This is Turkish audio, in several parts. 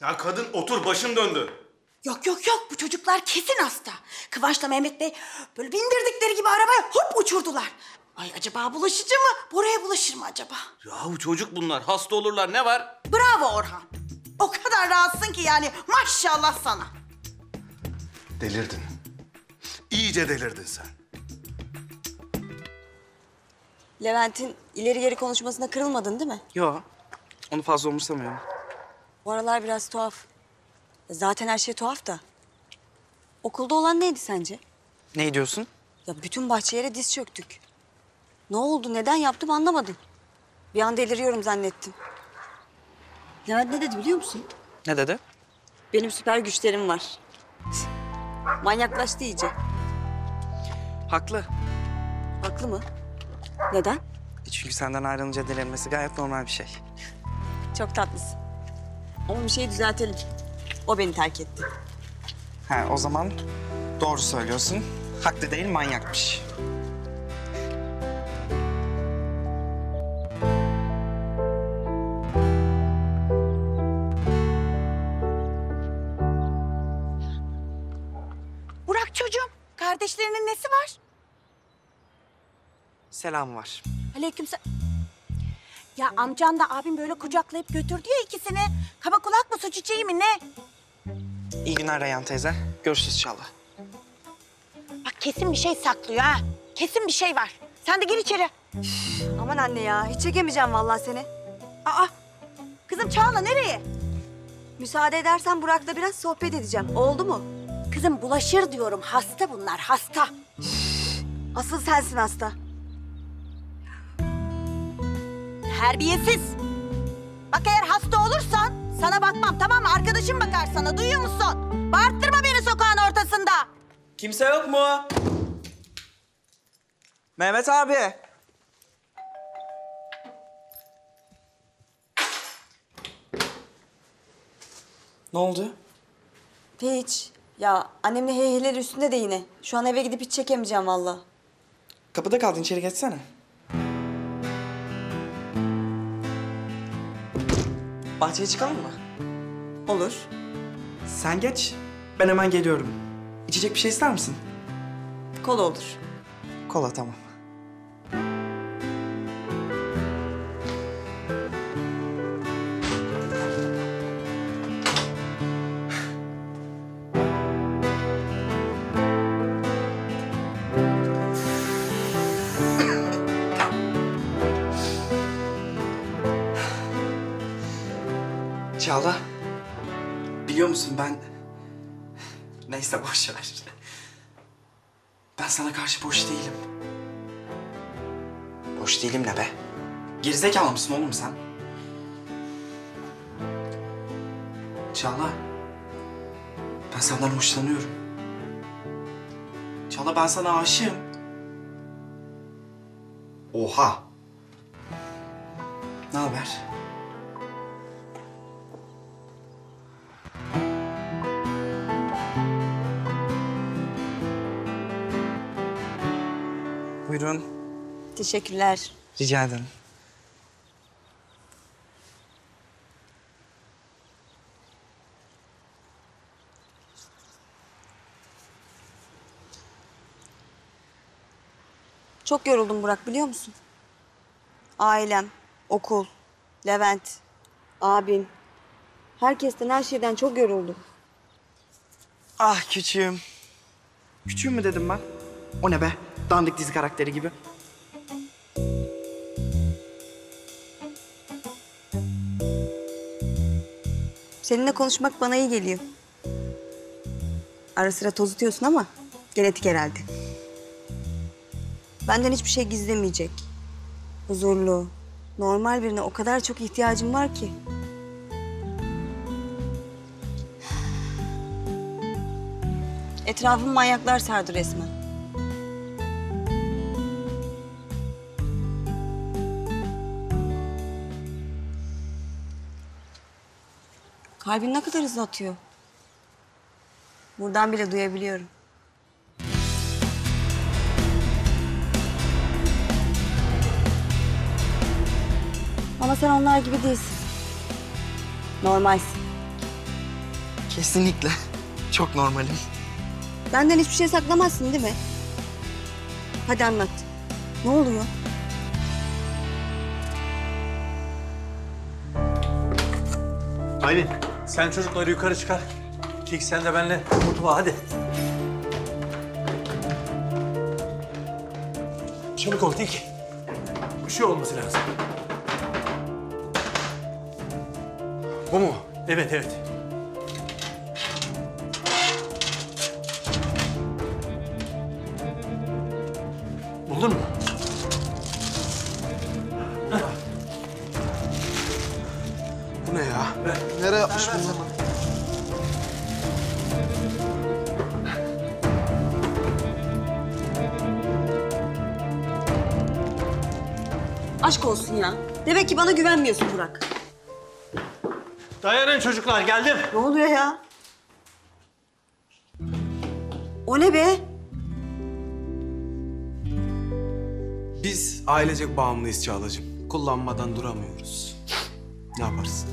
Ya kadın otur, başım döndü. Yok yok yok, bu çocuklar kesin hasta. Kıvanç'la Mehmet Bey böyle bindirdikleri gibi arabaya hop uçurdular. Ay acaba bulaşıcı mı? Buraya bulaşır mı acaba? Yahu çocuk bunlar, hasta olurlar, ne var? Bravo Orhan. O kadar rahatsın ki yani, maşallah sana. Delirdin. İyice delirdin sen. Levent'in ileri geri konuşmasına kırılmadın değil mi? Yo, onu fazla umursamıyorum. Bu aralar biraz tuhaf. Zaten her şey tuhaf da. Okulda olan neydi sence? Ne diyorsun? Ya bütün bahçe yere diz çöktük. Ne oldu, neden yaptım anlamadım. Bir an deliriyorum zannettim. Levent ne dedi biliyor musun? Ne dedi? Benim süper güçlerim var. Manyaklaştı iyice. Haklı. Haklı mı? Neden? Çünkü senden ayrılınca delirmesi gayet normal bir şey. Çok tatlısın. Ama bir şey düzeltelim. O beni terk etti. Ha, o zaman doğru söylüyorsun. Haklı değil, manyakmış. Burak çocuğum, kardeşlerinin nesi var? Selam var. Aleykümselam. Ya amcan da abim böyle kucaklayıp götürdü ya ikisini. Kaba kulak mı, su çiçeği mi ne? İyi günler Reyhan teyze. Görüşürüz inşallah. Bak kesin bir şey saklıyor ha. Kesin bir şey var. Sen de gir içeri. Aman anne ya, hiç çekemeyeceğim vallahi seni. Aa, kızım Çağla nereye? Müsaade edersen Burak'la biraz sohbet edeceğim. Oldu mu? Kızım bulaşır diyorum. Hasta bunlar, hasta. Asıl sensin hasta. Terbiyesiz. Bak eğer hasta olursan sana bakmam, tamam mı? Arkadaşım bakar sana, duyuyor musun? Bağırttırma beni sokağın ortasında. Kimse yok mu? Mehmet abi. Ne oldu? Hiç. Ya annemle heyheleri üstünde de yine. Şu an eve gidip hiç çekemeyeceğim vallahi. Kapıda kaldın, içeri geçsene. Bahçeye çıkalım mı? Olur. Sen geç, ben hemen geliyorum. İçecek bir şey ister misin? Kola olur. Kola, tamam. Çağla, biliyor musun ben... Neyse boş ver. Ben sana karşı boş değilim. Boş değilim ne be? Gerizekalı mısın oğlum sen? Çağla, ben senden hoşlanıyorum. Çağla, ben sana aşığım. Oha! Ne haber? Buyurun. Teşekkürler. Rica ederim. Çok yoruldum Burak biliyor musun? Ailem, okul, Levent, abin. Herkesten, her şeyden çok yoruldum. Ah küçüğüm. Küçüğüm mü dedim ben? O ne be? Dandik dizi karakteri gibi. Seninle konuşmak bana iyi geliyor. Ara sıra tozutuyorsun ama genetik herhalde. Benden hiçbir şey gizlemeyecek. Huzurlu, normal birine o kadar çok ihtiyacım var ki. Etrafım manyaklar sardı resmen. Kalbin ne kadar hızlı atıyor. Buradan bile duyabiliyorum. Ama sen onlar gibi değilsin. Normalsin. Kesinlikle. Çok normalim. Benden hiçbir şey saklamazsın değil mi? Hadi anlat. Ne oluyor? Aylin, sen çocukları yukarı çıkar. Tilki sen de benimle mutfağa hadi. Çabuk ol Tilki. Bir şey olması lazım. Bu mu? Evet, evet. Buldun mu? Bu ne ya? Ver. Nereye yapmış bunu? Aşk olsun ya. Demek ki bana güvenmiyorsun Burak. Dayanın çocuklar, geldim. Ne oluyor ya? O ne be? Biz ailecek bağımlıyız Çağlacığım. Kullanmadan duramıyoruz. Ne yaparsın?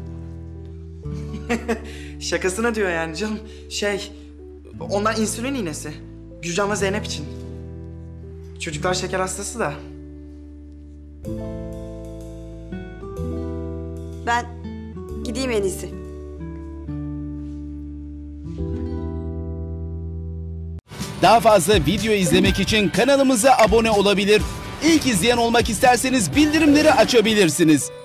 Şakasına diyor yani canım. Onlar insülin iğnesi. Gülcan'la Zeynep için. Çocuklar şeker hastası da. Ben gideyim en iyisi. Daha fazla video izlemek için kanalımıza abone olabilir. İlk izleyen olmak isterseniz bildirimleri açabilirsiniz.